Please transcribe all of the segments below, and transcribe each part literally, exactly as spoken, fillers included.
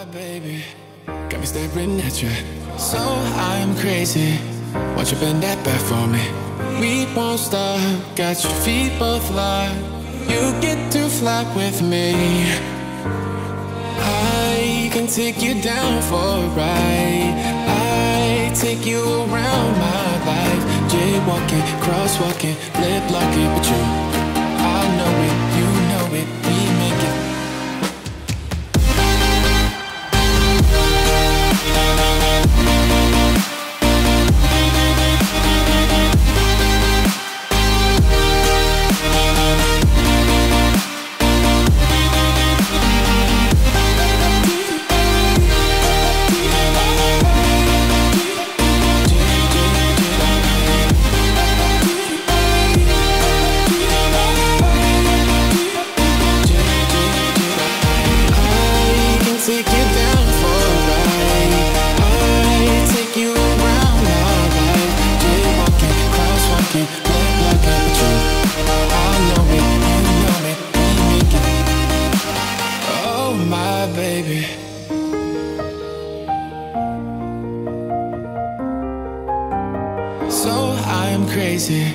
my baby got me staring at you, so I'm crazy. Won't you bend that back for me? We won't stop, got your feet both locked. You get to fly with me. I can take you down for a ride. I take you around my life. Jaywalking, crosswalking, lip locking with you. I know it, you know it, we make it. Baby, so I'm crazy.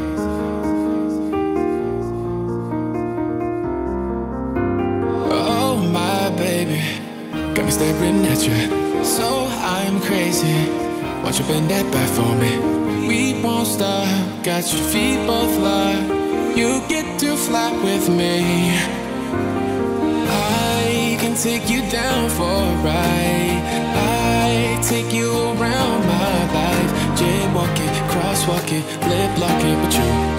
Oh my baby, got me staring at you, so I'm crazy. Won't you bend that back for me? We won't stop, got your feet both locked. You get to fly with me. Take you down for a ride. I take you around my life. Jaywalking, crosswalking, lip locking with you.